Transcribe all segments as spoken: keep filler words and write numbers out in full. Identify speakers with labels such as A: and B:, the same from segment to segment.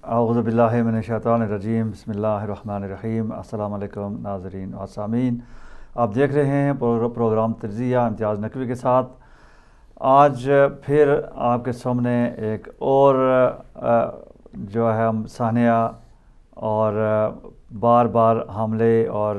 A: اعوذ باللہ من الشیطان الرجیم، بسم اللہ الرحمن الرحیم۔ السلام علیکم ناظرین و سامعین، آپ دیکھ رہے ہیں پروگرام تجزیہ امتیاز نقوی کے ساتھ۔ آج پھر آپ کے سامنے ایک اور جو ہے ہم سانحہ اور بار بار حملے اور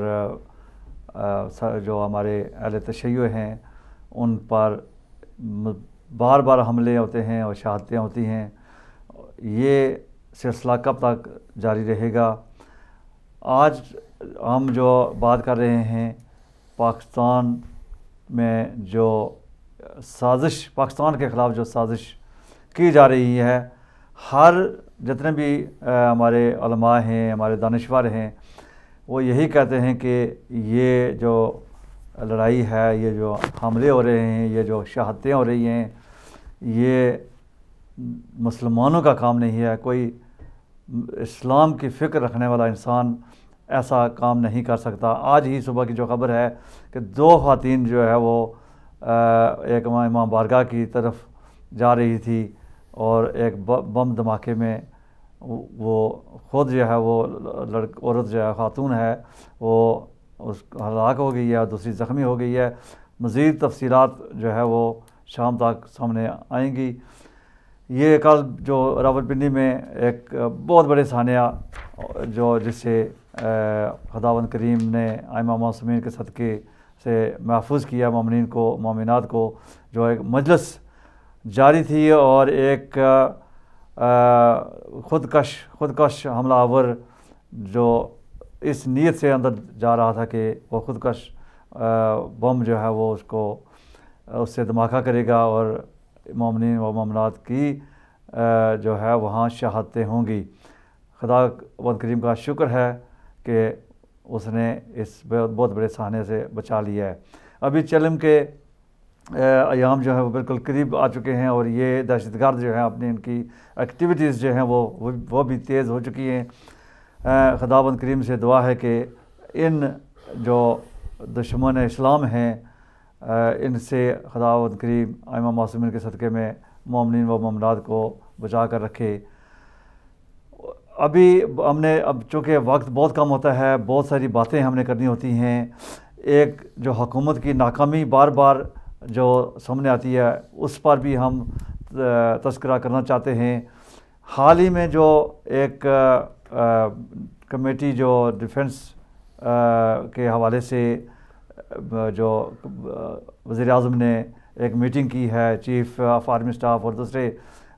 A: جو ہمارے اہل تشیع ہیں ان پر بار بار حملے ہوتے ہیں اور شہادتیں ہوتی ہیں۔ یہ سلسلہ کب تک جاری رہے گا؟ آج ہم جو بات کر رہے ہیں پاکستان میں جو سازش پاکستان کے خلاف جو سازش کی جا رہی ہے، ہر جتنے بھی ہمارے علماء ہیں، ہمارے دانشور ہیں، وہ یہی کہتے ہیں کہ یہ جو لڑائی ہے، یہ جو حملے ہو رہے ہیں، یہ جو شہادتیں ہو رہی ہیں، یہ مسلمانوں کا کام نہیں ہے۔ کوئی اسلام کی فکر رکھنے والا انسان ایسا کام نہیں کر سکتا۔ آج ہی صبح کی جو خبر ہے کہ دو خواتین جو ہے وہ ایک امام بارگاہ کی طرف جا رہی تھی اور ایک بم دھماکے میں وہ خود جو ہے وہ لڑک عورت جو ہے خاتون ہے وہ اس ہلاک ہو گئی ہے اور دوسری زخمی ہو گئی ہے۔ مزید تفصیلات جو ہے وہ شام تک سامنے آئیں گی۔ یہ کل جو راولپنڈی میں ایک بہت بڑے سانحہ جو جس سے خداوند کریم نے ائمہ معصومین کے صدقے سے محفوظ کیا مومنین کو مومنات کو، جو ایک مجلس جاری تھی اور ایک خودکش خودکش حملہ آور جو اس نیت سے اندر جا رہا تھا کہ وہ خودکش بم جو ہے وہ اس کو اس سے دھماکہ کرے گا اور مومنین و مومنات کی جو ہے وہاں شہادتیں ہوں گی۔ خدا بند کریم کا شکر ہے کہ اس نے اس بہت بڑے سانحے سے بچا لیا ہے۔ ابھی چلم کے ایام جو ہے وہ بالکل قریب آ چکے ہیں اور یہ دہشت گرد جو ہیں اپنی ان کی ایکٹیویٹیز جو ہیں وہ وہ بھی تیز ہو چکی ہیں۔ خدا بند کریم سے دعا ہے کہ ان جو دشمن اسلام ہیں ان سے خداوند کریم ائمہ معصومین کے صدقے میں مومنین و مومنات کو بچا کر رکھے۔ ابھی ہم نے اب چونکہ وقت بہت کم ہوتا ہے، بہت ساری باتیں ہم نے کرنی ہوتی ہیں۔ ایک جو حکومت کی ناکامی بار بار جو سامنے آتی ہے اس پر بھی ہم تذکرہ کرنا چاہتے ہیں۔ حال ہی میں جو ایک کمیٹی جو ڈیفنس کے حوالے سے جو وزیر اعظم نے ایک میٹنگ کی ہے، چیف آف آرمی اسٹاف اور دوسرے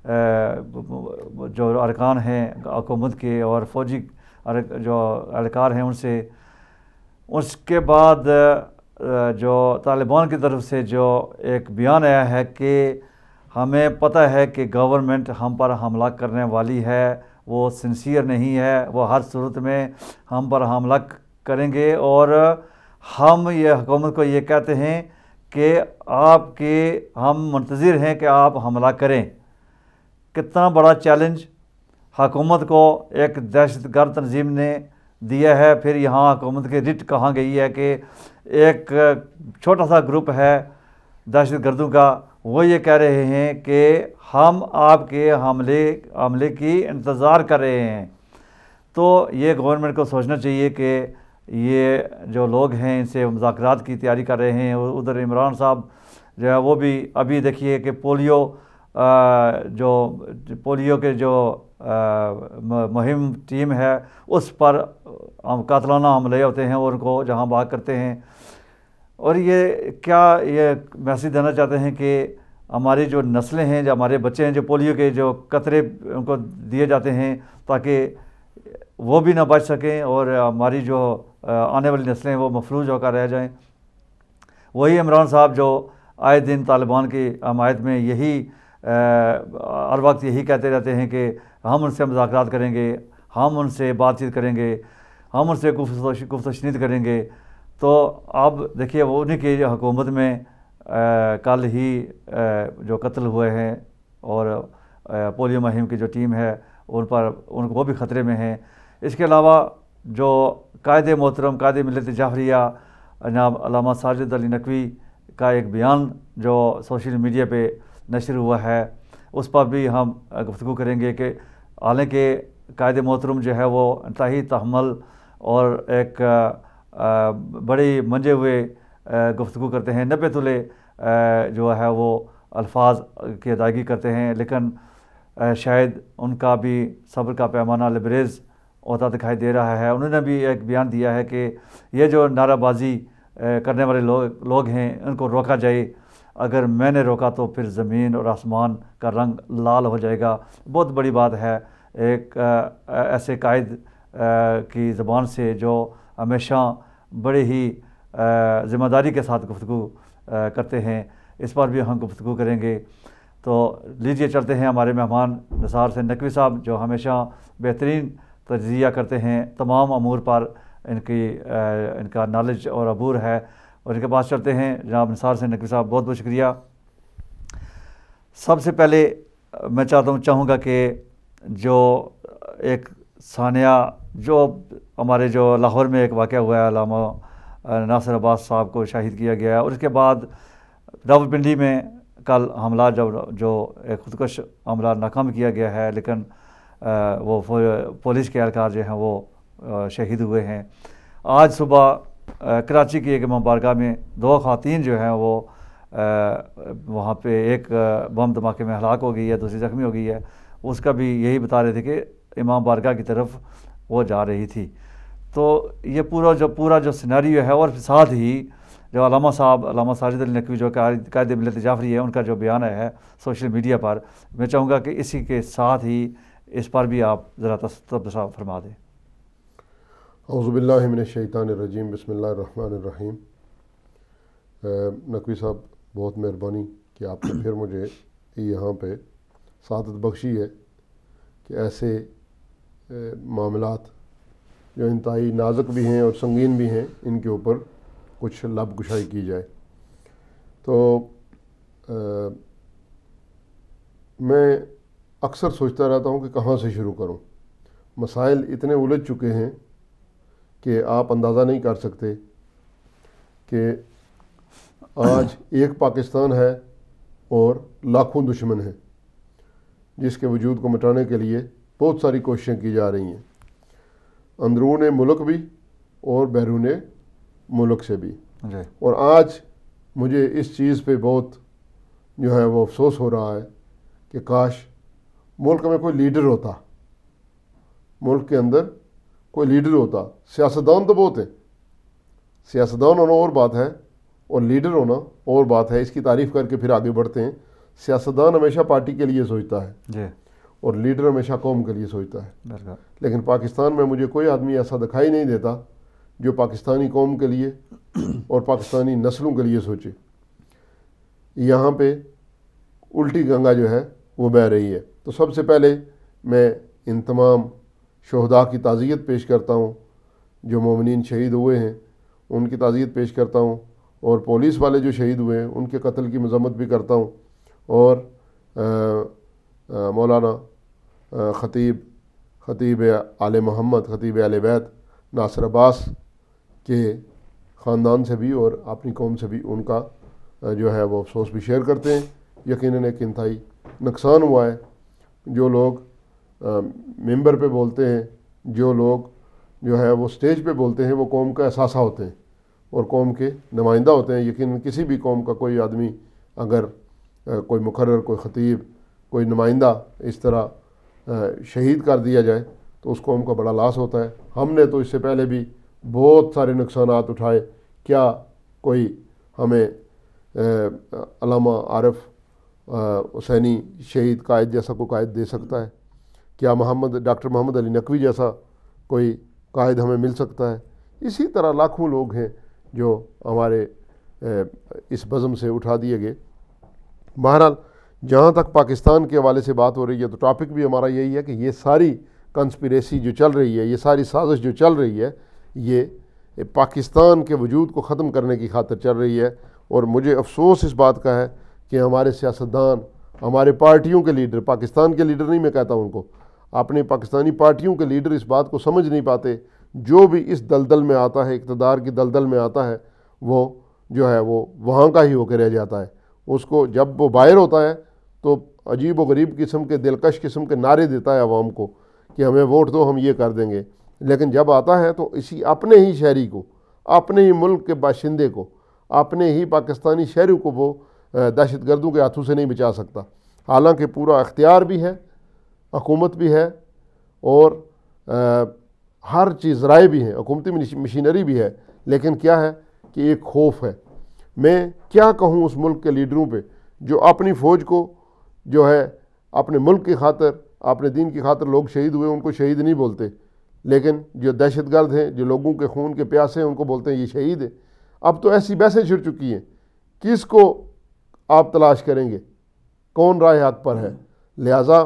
A: جو ارکان ہیں حکومت کے اور فوجی جو اہلکار ہیں ان سے، اس کے بعد جو طالبان کی طرف سے جو ایک بیان آیا ہے کہ ہمیں پتہ ہے کہ گورنمنٹ ہم پر حملہ کرنے والی ہے، وہ سنسیئر نہیں ہے، وہ ہر صورت میں ہم پر حملہ کریں گے اور ہم یہ حکومت کو یہ کہتے ہیں کہ آپ کے ہم منتظر ہیں کہ آپ حملہ کریں۔ کتنا بڑا چیلنج حکومت کو ایک دہشت گرد تنظیم نے دیا ہے۔ پھر یہاں حکومت کی رٹ کہاں گئی ہے کہ ایک چھوٹا سا گروپ ہے دہشت گردوں کا، وہ یہ کہہ رہے ہیں کہ ہم آپ کے حملے حملے کی انتظار کر رہے ہیں۔ تو یہ گورنمنٹ کو سوچنا چاہیے کہ یہ جو لوگ ہیں ان سے مذاکرات کی تیاری کر رہے ہیں۔ ادھر عمران صاحب جو ہے وہ بھی ابھی دیکھیے کہ پولیو جو پولیو کے جو مہم ٹیم ہے اس پر قاتلانہ حملے ہوتے ہیں اور ان کو جہاں بھاگ کرتے ہیں۔ اور یہ کیا یہ میسیج دینا چاہتے ہیں کہ ہماری جو نسلیں ہیں، جو ہمارے بچے ہیں، جو پولیو کے جو قطرے ان کو دیے جاتے ہیں تاکہ وہ بھی نہ بچ سکیں اور ہماری جو آنے والی نسلیں وہ مفلوج ہو کر رہ جائیں۔ وہی عمران صاحب جو آئے دن طالبان کی حمایت میں یہی ہر وقت یہی کہتے رہتے ہیں کہ ہم ان سے مذاکرات کریں گے، ہم ان سے بات چیت کریں گے، ہم ان سے گفت و شنید کریں گے۔ تو اب دیکھیے وہ انہیں کی حکومت میں کل ہی جو قتل ہوئے ہیں اور پولیو مہم کی جو ٹیم ہے ان پر ان کو وہ بھی خطرے میں ہیں۔ اس کے علاوہ جو قائد محترم قائد ملت جعفریہ جناب علامہ ساجد علی نقوی کا ایک بیان جو سوشل میڈیا پہ نشر ہوا ہے اس پر بھی ہم گفتگو کریں گے کہ حالانکہ قائد محترم جو ہے وہ انتہائی تحمل اور ایک بڑی منجے ہوئے گفتگو کرتے ہیں، نبے تلے جو ہے وہ الفاظ کی ادائیگی کرتے ہیں، لیکن شاید ان کا بھی صبر کا پیمانہ لبریز ہوتا دکھائی دے رہا ہے۔ انہوں نے بھی ایک بیان دیا ہے کہ یہ جو نعرہ بازی کرنے والے لوگ لوگ ہیں ان کو روکا جائے، اگر میں نے روکا تو پھر زمین اور آسمان کا رنگ لال ہو جائے گا۔ بہت بڑی بات ہے ایک ایسے قائد کی زبان سے جو ہمیشہ بڑے ہی ذمہ داری کے ساتھ گفتگو کرتے ہیں، اس پر بھی ہم گفتگو کریں گے۔ تو لیجئے چلتے ہیں ہمارے مہمان نثار حسین نقوی صاحب جو ہمیشہ بہترین تجزیہ کرتے ہیں تمام امور پر، ان کی ان کا نالج اور عبور ہے، اور ان کے پاس چلتے ہیں۔ جناب نثار حسین نقوی صاحب بہت بہت شکریہ۔ سب سے پہلے میں چاہتا ہوں چاہوں گا کہ جو ایک ثانیہ جو ہمارے جو لاہور میں ایک واقعہ ہوا ہے، علامہ ناصر عباس صاحب کو شہید کیا گیا ہے، اور اس کے بعد راولپنڈی میں کل حملہ جب جو ایک خودکش حملہ ناکام کیا گیا ہے، لیکن وہ پولیس کے اہلکار جو ہیں وہ شہید ہوئے ہیں۔ آج صبح کراچی کی ایک امام بارگاہ میں دو خواتین جو ہیں وہ وہاں پہ ایک بم دھماکے میں ہلاک ہو گئی ہے، دوسری زخمی ہو گئی ہے۔ اس کا بھی یہی بتا رہے تھے کہ امام بارگاہ کی طرف وہ جا رہی تھی۔ تو یہ پورا جو پورا جو سیناریو ہے، اور ساتھ ہی جو علامہ صاحب علامہ ساجد علی نقوی جو قائد ملت جعفری ہے، ان کا جو بیان ہے سوشل میڈیا پر، میں چاہوں گا کہ اسی کے ساتھ ہی اس پر بھی آپ ذرا تبصرہ فرما دیں۔
B: اعوذ باللہ من الشیطان الرجیم، بسم اللہ الرحمن الرحیم۔ نقوی صاحب بہت مہربانی کہ آپ نے پھر مجھے یہاں پہ سعادت بخشی ہے کہ ایسے معاملات جو انتہائی نازک بھی ہیں اور سنگین بھی ہیں، ان کے اوپر کچھ لب گشائی کی جائے۔ تو میں اکثر سوچتا رہتا ہوں کہ کہاں سے شروع کروں۔ مسائل اتنے الجھ چکے ہیں کہ آپ اندازہ نہیں کر سکتے کہ آج ایک پاکستان ہے اور لاکھوں دشمن ہیں، جس کے وجود کو مٹانے کے لیے بہت ساری کوششیں کی جا رہی ہیں، اندرون ملک بھی اور بیرون ملک سے بھی۔ اور آج مجھے اس چیز پہ بہت جو ہے وہ افسوس ہو رہا ہے کہ کاش ملک میں کوئی لیڈر ہوتا، ملک کے اندر کوئی لیڈر ہوتا۔ سیاستدان تو بہت ہیں، سیاستدان ہونا اور بات ہے اور لیڈر ہونا اور بات ہے، اس کی تعریف کر کے پھر آگے بڑھتے ہیں۔ سیاستدان ہمیشہ پارٹی کے لیے سوچتا ہے
A: جی،
B: اور لیڈر ہمیشہ قوم کے لیے سوچتا ہے،
A: بالکل۔
B: لیکن پاکستان میں مجھے کوئی آدمی ایسا دکھائی نہیں دیتا جو پاکستانی قوم کے لیے اور پاکستانی نسلوں کے لیے سوچے۔ یہاں پہ الٹی گنگا جو ہے وہ بہہ رہی ہے۔ تو سب سے پہلے میں ان تمام شہداء کی تعزیت پیش کرتا ہوں جو مومنین شہید ہوئے ہیں، ان کی تعزیت پیش کرتا ہوں، اور پولیس والے جو شہید ہوئے ہیں ان کے قتل کی مذمت بھی کرتا ہوں، اور مولانا خطیب خطیب آل محمد خطیب اہل بیت ناصر عباس کے خاندان سے بھی اور اپنی قوم سے بھی ان کا جو ہے وہ افسوس بھی شیئر کرتے ہیں۔ یقیناً ایک انتہائی نقصان ہوا ہے۔ جو لوگ ممبر پہ بولتے ہیں، جو لوگ جو ہے وہ سٹیج پہ بولتے ہیں، وہ قوم کا اثاثہ ہوتے ہیں اور قوم کے نمائندہ ہوتے ہیں۔ یقیناً کسی بھی قوم کا کوئی آدمی اگر کوئی مقرر، کوئی خطیب، کوئی نمائندہ اس طرح شہید کر دیا جائے تو اس قوم کا بڑا لاس ہوتا ہے۔ ہم نے تو اس سے پہلے بھی بہت سارے نقصانات اٹھائے۔ کیا کوئی ہمیں علامہ عارف حسینی شہید قائد جیسا کوئی قائد دے سکتا ہے؟ کیا محمد ڈاکٹر محمد علی نقوی جیسا کوئی قائد ہمیں مل سکتا ہے؟ اسی طرح لاکھوں لوگ ہیں جو ہمارے اس بزم سے اٹھا دیے گئے۔ بہرحال جہاں تک پاکستان کے حوالے سے بات ہو رہی ہے تو ٹاپک بھی ہمارا یہی ہے کہ یہ ساری کنسپریسی جو چل رہی ہے، یہ ساری سازش جو چل رہی ہے، یہ پاکستان کے وجود کو ختم کرنے کی خاطر چل رہی ہے۔ اور مجھے افسوس اس بات کا ہے کہ ہمارے سیاستدان، ہمارے پارٹیوں کے لیڈر، پاکستان کے لیڈر نہیں میں کہتا ہوں ان کو، اپنی پاکستانی پارٹیوں کے لیڈر اس بات کو سمجھ نہیں پاتے۔ جو بھی اس دلدل میں آتا ہے، اقتدار کی دلدل میں آتا ہے، وہ جو ہے وہ وہاں کا ہی ہو کے رہ جاتا ہے۔ اس کو جب وہ باہر ہوتا ہے تو عجیب و غریب قسم کے، دلکش قسم کے نعرے دیتا ہے عوام کو کہ ہمیں ووٹ دو ہم یہ کر دیں گے، لیکن جب آتا ہے تو اسی اپنے ہی شہری کو، اپنے ہی ملک کے باشندے کو، اپنے ہی پاکستانی شہری کو وہ دہشت گردوں کے ہاتھوں سے نہیں بچا سکتا، حالانکہ پورا اختیار بھی ہے، حکومت بھی ہے، اور ہر چیز رائے بھی ہے، حکومتی مشینری بھی ہے، لیکن کیا ہے کہ ایک خوف ہے۔ میں کیا کہوں اس ملک کے لیڈروں پہ جو اپنی فوج کو جو ہے اپنے ملک کی خاطر، اپنے دین کی خاطر لوگ شہید ہوئے ان کو شہید نہیں بولتے، لیکن جو دہشت گرد ہیں، جو لوگوں کے خون کے پیاسے ہیں، ان کو بولتے ہیں یہ شہید ہے۔ اب تو ایسی بحثیں چھڑ چکی ہیں، کس کو آپ تلاش کریں گے، کون رائے حق پر ہے؟ لہٰذا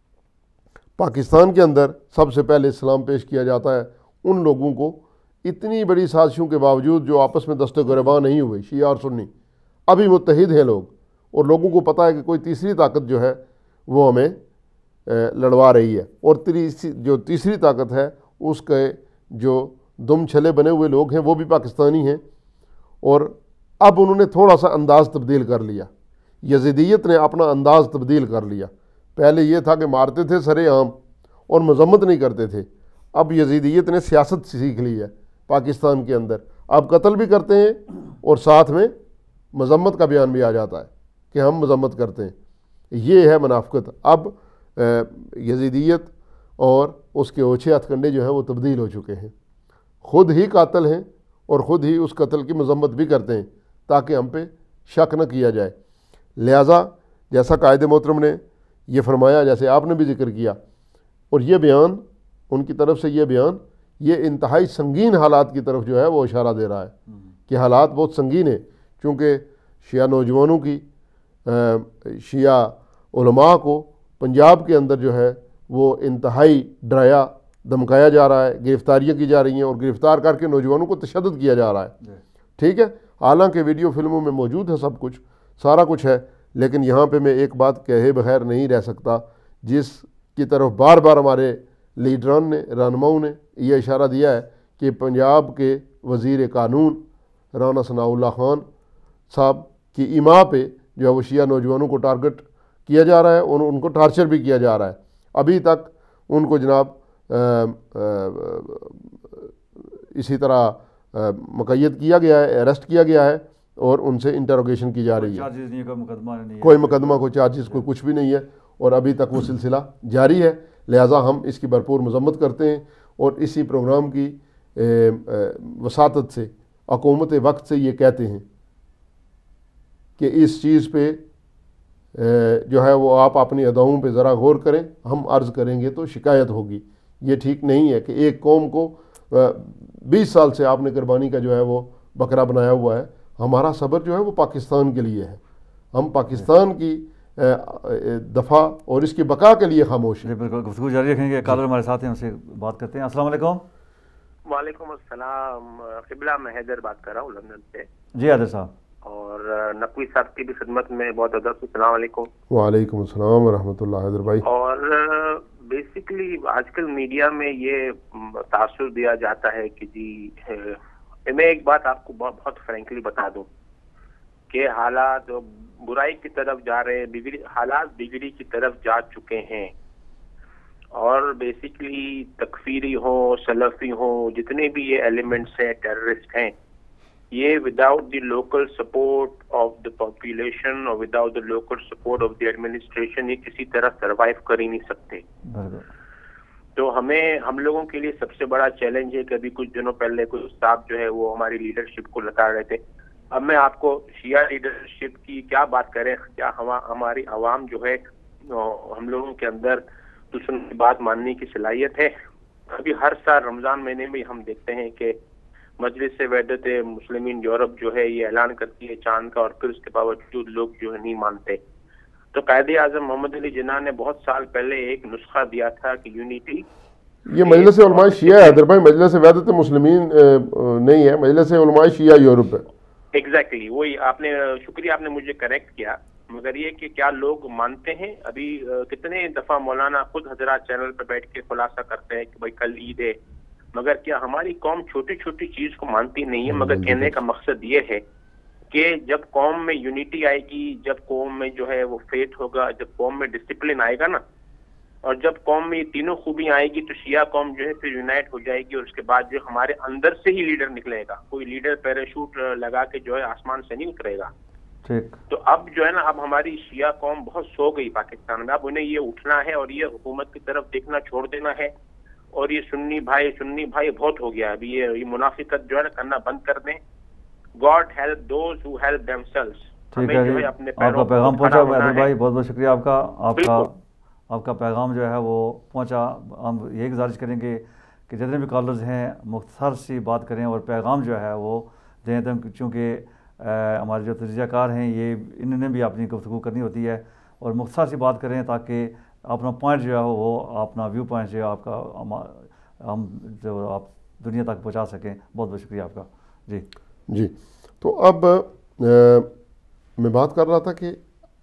B: پاکستان کے اندر سب سے پہلے اسلام پیش کیا جاتا ہے ان لوگوں کو، اتنی بڑی سازشوں کے باوجود جو آپس میں دست گریباں نہیں ہوئے، شیعہ اور سنی ابھی متحد ہیں لوگ، اور لوگوں کو پتہ ہے کہ کوئی تیسری طاقت جو ہے وہ ہمیں لڑوا رہی ہے، اور جو تیسری طاقت ہے اس کے جو دم چھلے بنے ہوئے لوگ ہیں وہ بھی پاکستانی ہیں، اور اب انہوں نے تھوڑا سا انداز تبدیل کر لیا، یزیدیت نے اپنا انداز تبدیل کر لیا۔ پہلے یہ تھا کہ مارتے تھے سرے عام اور مذمت نہیں کرتے تھے، اب یزیدیت نے سیاست سیکھ لی ہے پاکستان کے اندر، اب قتل بھی کرتے ہیں اور ساتھ میں مذمت کا بیان بھی آ جاتا ہے کہ ہم مذمت کرتے ہیں۔ یہ ہے منافقت۔ اب یزیدیت اور اس کے اوچھے ہتھ کنڈے جو ہیں وہ تبدیل ہو چکے ہیں، خود ہی قاتل ہیں اور خود ہی اس قتل کی مذمت بھی کرتے ہیں تاکہ ہم پہ شک نہ کیا جائے۔ لہٰذا جیسا قائد محترم نے یہ فرمایا، جیسے آپ نے بھی ذکر کیا، اور یہ بیان ان کی طرف سے، یہ بیان یہ انتہائی سنگین حالات کی طرف جو ہے وہ اشارہ دے رہا ہے کہ حالات بہت سنگین ہیں، چونکہ شیعہ نوجوانوں کی، شیعہ علماء کو پنجاب کے اندر جو ہے وہ انتہائی ڈرایا دھمکایا جا رہا ہے، گرفتاریاں کی جا رہی ہیں، اور گرفتار کر کے نوجوانوں کو تشدد کیا جا رہا ہے، ٹھیک ہے، حالانکہ ویڈیو فلموں میں موجود ہے سب کچھ، سارا کچھ ہے، لیکن یہاں پہ میں ایک بات کہے بغیر نہیں رہ سکتا، جس کی طرف بار بار ہمارے لیڈران نے، رہنماؤں نے یہ اشارہ دیا ہے کہ پنجاب کے وزیر قانون رانا ثناء اللہ خان صاحب کی ایما پہ جو ہے وہ شیعہ نوجوانوں کو ٹارگٹ کیا جا رہا ہے، اور ان کو ٹارچر بھی کیا جا رہا ہے۔ ابھی تک ان کو جناب آ, آ, اسی طرح مقید کیا گیا ہے، اریسٹ کیا گیا ہے، اور ان سے انٹروگیشن کی جا رہی ہے، کوئی مقدمہ کوئی چارجز کوئی کچھ بھی نہیں ہے، اور ابھی تک وہ سلسلہ جاری ہے۔ لہٰذا ہم اس کی بھرپور مذمت کرتے ہیں، اور اسی پروگرام کی وساطت سے، حکومت وقت سے یہ کہتے ہیں کہ اس چیز پہ جو ہے وہ آپ اپنی اداؤں پہ ذرا غور کریں، ہم عرض کریں گے تو شکایت ہوگی۔ یہ ٹھیک نہیں ہے کہ ایک قوم کو بیس سال سے آپ نے قربانی کا جو ہے وہ بکرا بنایا ہوا ہے۔ ہمارا صبر جو ہے وہ پاکستان کے لیے ہے، ہم پاکستان کی دفاع اور اس کی بقا کے لیے خاموش ہیں۔
A: بالکل، گفتگو جاری رکھیں گے۔ کالر ہمارے ساتھ ہیں، ان سے بات کرتے ہیں۔ السلام علیکم۔
C: وعلیکم السلام، قبلہ میں حیدر بات کر رہا ہوں لندن سے۔
A: جی حیدر صاحب،
C: اور نقوی صاحب کی بھی خدمت میں بہت ادب سے السلام علیکم۔
B: وعلیکم السلام ورحمۃ اللہ۔ حیدر بھائی،
C: اور بیسیکلی آج کل میڈیا میں یہ تاثر دیا جاتا ہے کہ جی، میں ایک بات آپ کو بہت فرینکلی بتا دوں کہ حالات برائی کی طرف جا رہے ہیں، بگڑی حالات بگڑی کی طرف جا چکے ہیں، اور بیسیکلی تکفیری ہوں، سلفی ہوں، جتنے بھی یہ ایلیمنٹس ہیں، ٹیررسٹ ہیں، یہ without the local support of the population اور without the local support of the administration یہ کسی طرح سروائیو کر ہی نہیں سکتے۔ تو ہمیں ہم لوگوں کے لیے سب سے بڑا چیلنج ہے کہ ابھی کچھ دنوں پہلے کوئی صاحب جو ہے وہ ہماری لیڈرشپ کو لتا رہے تھے۔ اب میں آپ کو شیعہ لیڈرشپ کی کیا بات کریں، کیا ہماری عوام جو ہے ہم لوگوں کے اندر دوسروں کی بات ماننے کی صلاحیت ہے؟ ابھی ہر سال رمضان مہینے میں ہم دیکھتے ہیں کہ مجلس وحدت مسلمین یورپ جو ہے یہ اعلان کرتی ہے چاند کا، اور پھر اس کے باوجود لوگ جو ہے نہیں مانتے۔ تو قائد اعظم محمد علی جناح نے بہت سال پہلے ایک نسخہ دیا تھا کہ یونٹی،
B: یہ مجلس علماء شیعہ ہے حیدر بھائی، مجلس وحدت مسلمین نہیں ہے، مجلس علماء شیعہ یورپ ہے۔
C: ایگزیکٹلی وہی، آپ نے شکریہ، آپ نے مجھے کریکٹ کیا، مگر یہ کہ کیا لوگ مانتے ہیں؟ ابھی کتنے دفعہ مولانا خود حضرات چینل پہ بیٹھ کے خلاصہ کرتے ہیں کہ بھائی کل عید ہے، مگر کیا ہماری قوم چھوٹی چھوٹی چیز کو مانتی نہیں ہے؟ مگر کہنے کا مقصد یہ ہے کہ جب قوم میں یونٹی آئے گی، جب قوم میں جو ہے وہ فیت ہوگا، جب قوم میں ڈسپلن آئے گا نا، اور جب قوم میں یہ تینوں خوبیاں آئے گی تو شیعہ قوم جو ہے پھر یونائٹ ہو جائے گی، اور اس کے بعد جو ہمارے اندر سے ہی لیڈر نکلے گا، کوئی لیڈر پیراشوٹ لگا کے جو ہے آسمان سے نہیں اترے گا.
A: ٹھیک.
C: تو اب جو ہے نا اب ہماری شیعہ قوم بہت سو گئی پاکستان میں، اب انہیں یہ اٹھنا ہے اور یہ حکومت کی طرف دیکھنا چھوڑ دینا ہے، اور یہ سنی بھائی سنی بھائی بہت ہو گیا. ابھی یہ یہ منافقت جو ہے نا کرنا بند کر دیں. God help those who help themselves.
A: ٹھیک ہے جی، آپ کا پیغام پہنچا عادل بھائی، بہت بہت شکریہ آپ کا. آپ کا آپ کا پیغام جو ہے وہ پہنچا. ہم یہی گزارش کریں گے کہ جتنے بھی کالرز ہیں مختصر سی بات کریں اور پیغام جو ہے وہ دیں، چونکہ ہمارے جو تجزیہ کار ہیں یہ انہوں نے بھی اپنی گفتگو کرنی ہوتی ہے، اور مختصر سی بات کریں تاکہ اپنا پوائنٹ جو ہے وہ اپنا ویو پوائنٹ جو ہے آپ کا ہم جو آپ دنیا تک پہنچا سکیں. بہت بہت شکریہ آپ کا. جی
B: جی تو اب میں بات کر رہا تھا کہ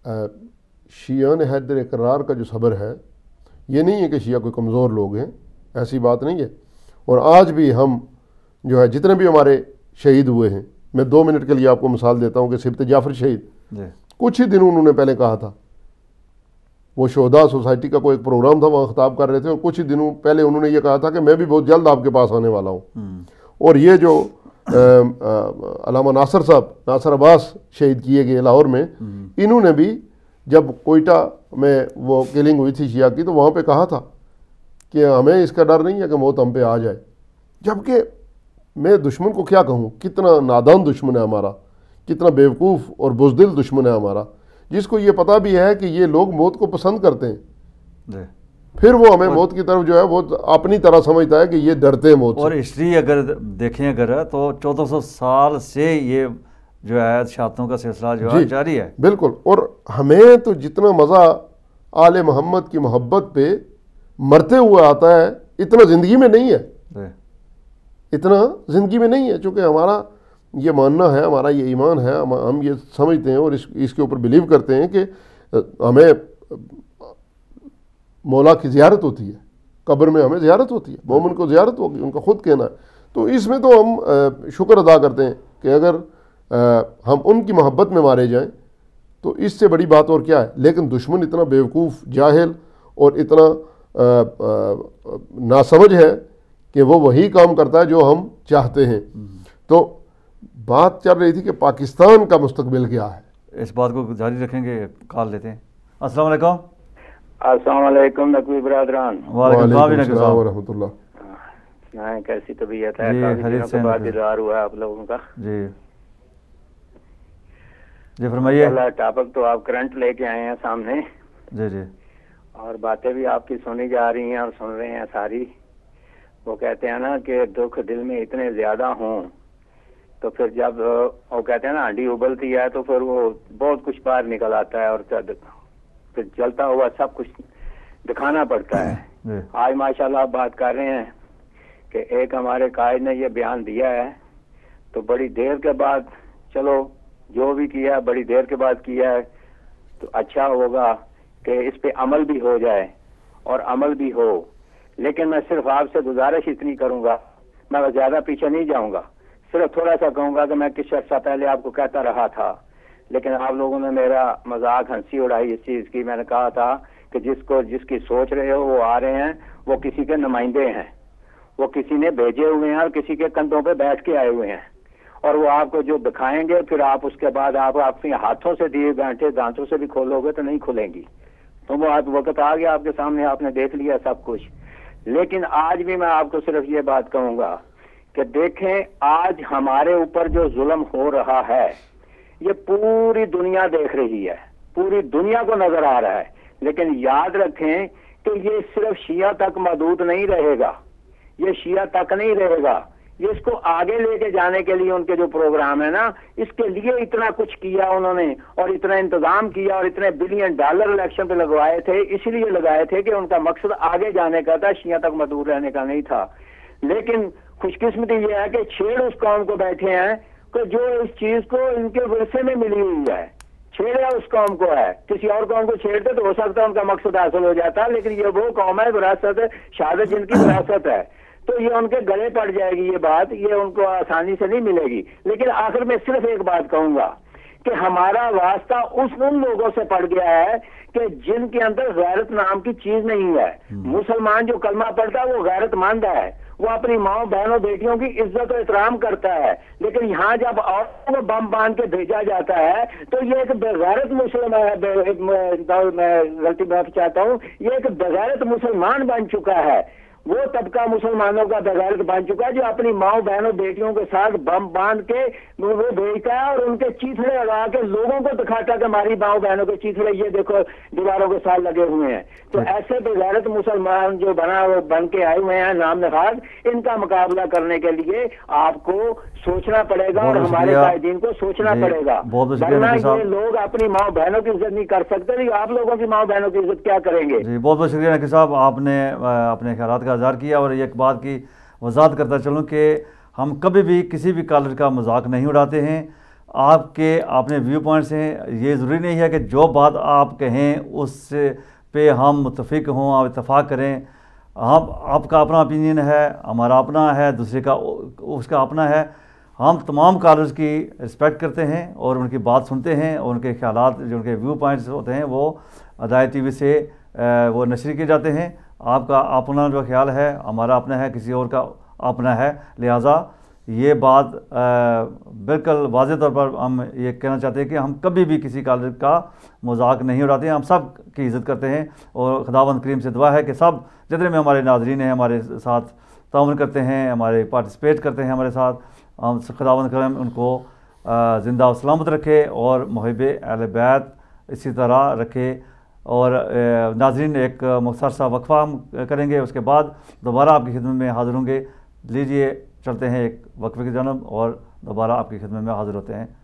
B: شیعان حیدر اقرار کا جو صبر ہے، یہ نہیں ہے کہ شیعہ کوئی کمزور لوگ ہیں، ایسی بات نہیں ہے. اور آج بھی ہم جو ہے جتنے بھی ہمارے شہید ہوئے ہیں، میں دو منٹ کے لیے آپ کو مثال دیتا ہوں کہ سبت جعفر شہید کچھ ہی دنوں انہوں نے پہلے کہا تھا، وہ شہداء سوسائٹی کا کوئی ایک پروگرام تھا، وہاں خطاب کر رہے تھے، اور کچھ ہی دنوں پہلے انہوں نے یہ کہا تھا کہ میں بھی بہت جلد آپ کے پاس آنے والا ہوں. اور یہ جو علامہ ناصر صاحب ناصر عباس شہید کیے گئے لاہور میں، انہوں نے بھی جب کوئٹہ میں وہ کلنگ ہوئی تھی شیعہ کی، تو وہاں پہ کہا تھا کہ ہمیں اس کا ڈر نہیں ہے کہ موت ہم پہ آ جائے. جبکہ میں دشمن کو کیا کہوں، کتنا نادان دشمن ہے ہمارا، کتنا بیوقوف اور بزدل دشمن ہے ہمارا، جس کو یہ پتہ بھی ہے کہ یہ لوگ موت کو پسند کرتے ہیں، پھر وہ ہمیں موت کی طرف جو ہے وہ اپنی طرح سمجھتا ہے کہ یہ ڈرتے ہیں موت سے.
A: اور ہسٹری اگر دیکھیں اگر تو چودہ سو سال سے یہ جو ہے شہادتوں کا سلسلہ جو ہے جاری ہے.
B: بالکل. اور ہمیں تو جتنا مزہ آل محمد کی محبت پہ مرتے ہوئے آتا ہے، اتنا زندگی میں نہیں ہے، اتنا زندگی میں نہیں ہے، چونکہ ہمارا یہ ماننا ہے، ہمارا یہ ایمان ہے، ہم یہ سمجھتے ہیں اور اس اس کے اوپر بلیو کرتے ہیں کہ ہمیں مولا کی زیارت ہوتی ہے، قبر میں ہمیں زیارت ہوتی ہے، مومن کو زیارت ہوگی، ان کا خود کہنا ہے. تو اس میں تو ہم شکر ادا کرتے ہیں کہ اگر ہم ان کی محبت میں مارے جائیں تو اس سے بڑی بات اور کیا ہے. لیکن دشمن اتنا بیوقوف، جاہل اور اتنا ناسمجھ ہے کہ وہ وہی کام کرتا ہے جو ہم چاہتے ہیں. تو بات چل رہی تھی کہ پاکستان کا مستقبل کیا ہے.
A: اس بات کو جاری رکھیں گے. کال لیتے ہیں. السلام علیکم.
D: السلام علیکم نقوی برادران.
A: وعلیکم السلام
B: ورحمۃ اللہ.
D: کیسی طبیعت ہے؟ کافی دنوں کے بعد دیدار ہوا ہے آپ لوگوں کا.
A: جی جی فرمائیے.
D: ٹاپک تو آپ کرنٹ لے کے آئے ہیں سامنے.
A: جی جی. اور
D: باتیں بھی آپ کی سنی جا رہی ہیں اور سن رہے ہیں ساری. وہ کہتے ہیں نا کہ دکھ دل میں اتنے زیادہ ہوں تو پھر جب وہ کہتے ہیں نا ہانڈی ابلتی ہے تو پھر وہ بہت کچھ باہر نکل آتا ہے اور پھر جلتا ہوا سب کچھ دکھانا پڑتا ہے. آج ماشاءاللہ آپ بات کر رہے ہیں کہ ایک ہمارے قائد نے یہ بیان دیا ہے تو بڑی دیر کے بعد، چلو جو بھی کیا ہے بڑی دیر کے بعد کیا ہے تو اچھا ہوگا کہ اس پہ عمل بھی ہو جائے اور عمل بھی ہو. لیکن میں صرف آپ سے گزارش اتنی کروں گا، میں زیادہ پیچھے نہیں جاؤں گا، صرف تھوڑا سا کہوں گا کہ میں کچھ عرصہ پہلے آپ کو کہتا رہا تھا لیکن آپ لوگوں نے میرا مذاق ہنسی اڑائی اس چیز کی. میں نے کہا تھا کہ جس کو جس کی سوچ رہے ہو وہ آ رہے ہیں، وہ کسی کے نمائندے ہیں، وہ کسی نے بھیجے ہوئے ہیں اور کسی کے کندھوں پہ بیٹھ کے آئے ہوئے ہیں، اور وہ آپ کو جو دکھائیں گے پھر آپ اس کے بعد آپ اپنے ہاتھوں سے دیے گانٹھے دانتوں سے بھی کھولو گے تو نہیں کھلیں گی. تو وہ وقت آ گیا آپ کے سامنے، آپ نے دیکھ لیا سب کچھ. لیکن آج بھی میں آپ کو صرف یہ بات کہوں گا کہ دیکھیں آج ہمارے اوپر جو ظلم ہو رہا ہے یہ پوری دنیا دیکھ رہی ہے، پوری دنیا کو نظر آ رہا ہے. لیکن یاد رکھیں کہ یہ صرف شیعہ تک محدود نہیں رہے گا، یہ شیعہ تک نہیں رہے گا، یہ اس کو آگے لے کے جانے کے لیے ان کے جو پروگرام ہے نا، اس کے لیے اتنا کچھ کیا انہوں نے اور اتنا انتظام کیا اور اتنے بلین ڈالر الیکشن پہ لگوائے تھے، اسی لیے لگائے تھے کہ ان کا مقصد آگے جانے کا تھا، شیعہ تک محدود رہنے کا نہیں تھا. لیکن خوش قسمتی یہ ہے کہ چھیڑ اس قوم کو بیٹھے ہیں کہ جو اس چیز کو ان کے ورثے میں ملی ہوئی ہے، چھیڑا اس قوم کو ہے. کسی اور قوم کو چھیڑتے تو ہو سکتا ہے ان کا مقصد حاصل ہو جاتا، لیکن یہ وہ قوم ہے، وراثت شہادت جن کی وراثت ہے، تو یہ ان کے گلے پڑ جائے گی یہ بات، یہ ان کو آسانی سے نہیں ملے گی. لیکن آخر میں صرف ایک بات کہوں گا کہ ہمارا واسطہ اس ان لوگوں سے پڑ گیا ہے کہ جن کے اندر غیرت نام کی چیز نہیں ہے. مسلمان جو کلمہ پڑھتا ہے وہ غیرت مند ہے, وہ اپنی ماؤں بہنوں بیٹیوں کی عزت و احترام کرتا ہے, لیکن یہاں جب عورتوں کو بم باندھ کے بھیجا جاتا ہے تو یہ ایک بغیرت مسلم ہے, میں غلطی معافی چاہتا ہوں, یہ ایک بغیرت مسلمان بن چکا ہے. وہ طبقہ مسلمانوں کا بغیرت بن چکا ہے جو اپنی ماؤں بہنوں بیٹیوں کے ساتھ بم باندھ کے وہ بھیجتا ہے اور ان کے چیتڑے لگا کے لوگوں کو دکھاتا ہے کہ ہماری ماؤں بہنوں کے چیتڑے یہ دیکھو دیواروں کے ساتھ لگے ہوئے ہیں. تو ایسے بغیرت مسلمان جو بنا وہ بن کے آئے ہوئے ہیں نام نہاد, ان کا مقابلہ کرنے کے لیے آپ کو سوچنا پڑے گا اور ہمارے قائدین کو سوچنا پڑے گا, ورنہ یہ لوگ اپنی ماؤں بہنوں کی عزت نہیں کر سکتے, نہیں آپ لوگوں کی ماؤں بہنوں کی عزت کیا کریں گے.
A: جی بہت بہت شکریہ نقی صاحب, آپ نے اپنے خیالات کا اظہار کیا. اور ایک بات کی وضاحت کرتا چلوں کہ ہم کبھی بھی کسی بھی کالر کا مذاق نہیں اڑاتے ہیں. آپ کے اپنے ویو پوائنٹس ہیں, یہ ضروری نہیں ہے کہ جو بات آپ کہیں اس پہ ہم متفق ہوں, آپ اتفاق کریں. ہم آپ کا اپنا اپینین ہے, ہمارا اپنا ہے, دوسرے کا اس کا اپنا ہے. ہم تمام کالرز کی رسپیکٹ کرتے ہیں اور ان کی بات سنتے ہیں, اور ان کے خیالات جو ان کے ویو پوائنٹس ہوتے ہیں وہ ہدایت ٹی وی سے وہ نشر کیے جاتے ہیں. آپ کا اپنا جو خیال ہے ہمارا اپنا ہے, کسی اور کا اپنا ہے, لہٰذا یہ بات بالکل واضح طور پر ہم یہ کہنا چاہتے ہیں کہ ہم کبھی بھی کسی کالر کا مذاق نہیں اڑاتے ہیں. ہم سب کی عزت کرتے ہیں اور خداوند کریم سے دعا ہے کہ سب جتنے میں ہمارے ناظرین ہیں ہمارے ساتھ تعاون کرتے ہیں, ہمارے پارٹیسپیٹ کرتے ہیں ہمارے ساتھ, ہم خداوند کریم ان کو زندہ و سلامت رکھے اور محب اہل بیت اسی طرح رکھے. اور ناظرین ایک مختصر سا وقفہ ہم کریں گے, اس کے بعد دوبارہ آپ کی خدمت میں حاضر ہوں گے. لیجئے چلتے ہیں ایک وقفے کی جانب اور دوبارہ آپ کی خدمت میں حاضر ہوتے ہیں.